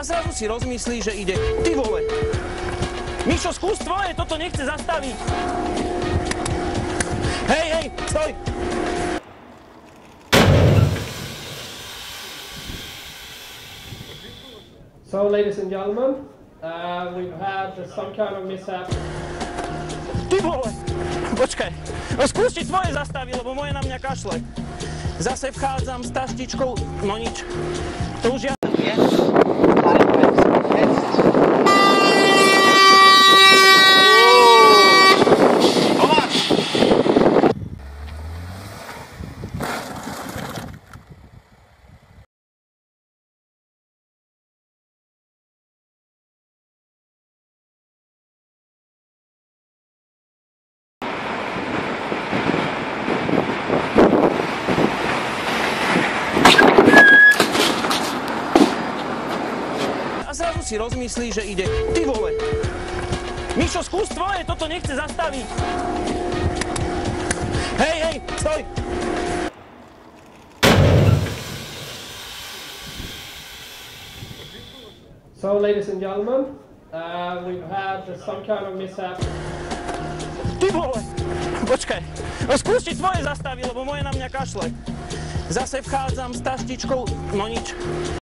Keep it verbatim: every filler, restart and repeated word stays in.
zrazu si rozmyslí, že ide. Ty vole! Mišo, skús tvoje, toto nechce zastaviť. Hej, hej, stoj! So, ladies and gentlemen, uh, we've had some kind of mishap. Ty vole! Počkaj, no skús ti tvoje zastaviť, lebo moje na mňa kašle. Zase vchádzam s taštičkou, no nič. To už ja... Zrazu si rozmyslí, že ide. Ty vole! Mišo, skús tvoje, toto nechce zastaviť. Hej, hej, stoj! So, ladies and gentlemen, uh, we've had some kind of mishap. Ty vole! Počkaj, no skús ti tvoje zastaviť, lebo moje na mňa kašle. Zase vchádzam s taštičkou, no nič.